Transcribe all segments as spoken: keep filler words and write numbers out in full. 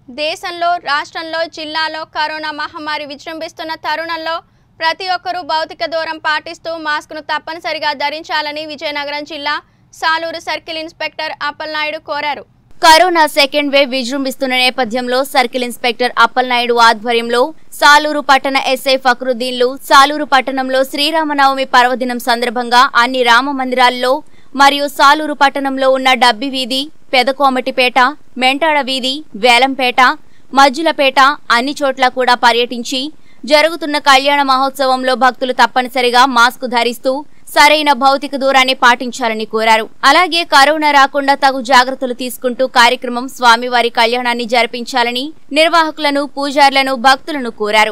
దేశంలో రాష్ట్రంలో జిల్లాలో కరోనా మహమ్మారి విజృంభిస్తున్న తరుణంలో ప్రతి ఒక్కరూ భౌతిక దూరం పాటిస్తూ మాస్క్ను తప్పనిసరిగా ధరించాలని విజయనగరం జిల్లా సాలూరు సర్కిల్ ఇన్స్పెక్టర్ అప్పలనాయుడు కోరారు. కరోనా సెకండ్ వేవ్ విజృంభిస్తున్న నేపథ్యంలో సర్కిల్ ఇన్స్పెక్టర్ అప్పలనాయుడు ఆధ్వర్యంలో సాలూరు పట్టణ ఎస్ఐ ఫక్రుద్దీన్లు సాలూరు పట్టణంలో శ్రీరామనవమి పర్వదినం సందర్భంగా అన్ని రామ మందిరాల్లో మరియు సాలూరు పట్టణంలో ఉన్న డబ్బి వీధి, పెదకోమటిపేట, మెంటాడ వీధి, వేలంపేట, మజ్జులపేట అన్ని చోట్ల కూడా పర్యటించి జరుగుతున్న కళ్యాణ మహోత్సవంలో భక్తులు తప్పనిసరిగా మాస్క్ ధరిస్తూ సరైన భౌతిక దూరాన్ని పాటించాలని కోరారు. అలాగే కరోనా రాకుండా తగు జాగ్రత్తలు తీసుకుంటూ కార్యక్రమం స్వామివారి కళ్యాణాన్ని జరిపించాలని నిర్వాహకులను, పూజారులను, భక్తులను కోరారు.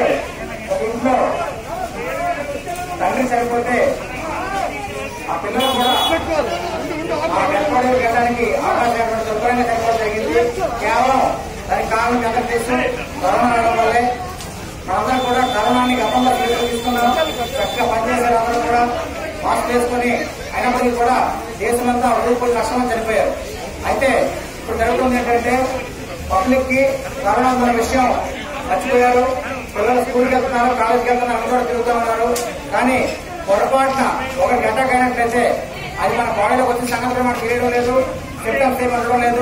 మనందరం కూడా కరోనాని గతంలో తీసుకున్నాం, చక్కగా పనిచేసే అందరూ కూడా మాస్క్ వేసుకుని అయినప్పటికీ కూడా దేశమంతా ఊరుకొని నష్టం చనిపోయారు. అయితే ఇప్పుడు జరుగుతుంది ఏంటంటే పబ్లిక్ కి కరోనా ఉన్న విషయం మర్చిపోయారు. పిల్లలు స్కూల్కి వెళ్తున్నారు, కాలేజీకి వెళ్తున్నారు, అందరూ కూడా తిరుగుతూ ఉన్నారు. కానీ పొరపాటున ఒక గంట అయినట్లయితే అది మన బాడీలోకి వచ్చిన సంగతి మనకు తెలియడం లేదు, సిమ్టమ్స్ ఏమి ఉండడం లేదు.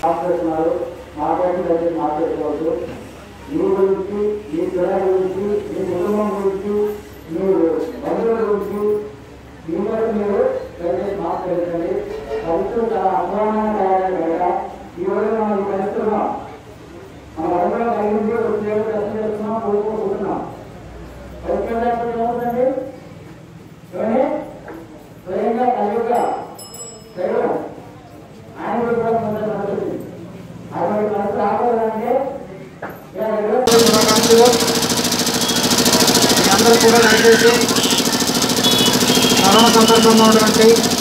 మీ గురించి, మీ పిల్లల గురించి, మీ కుటుంబం గురించి, మీ బంధువుల గురించి మీ వరకు మీరు దయచేసి మాట్లాడండి. పరిస్థితులు చాలా అధ్వానంగా తయారయ్యాయి కదా. ఈ రోజు మనం కలుస్తున్నాం, మన వరంలో కలిగింది వచ్చే దర్శనం చేస్తున్నాం, కోరుకుంటున్నాం. పరిస్థితులు ఏమవుతుంది స్వయంగా కలియుగా దైవం ఆయన కూడా కొంత నడుస్తుంది. అటువంటి మనసు రాకూడదంటే అందరూ కూడా దయచేసి కరోనా సందర్భంగా ఉన్నటువంటి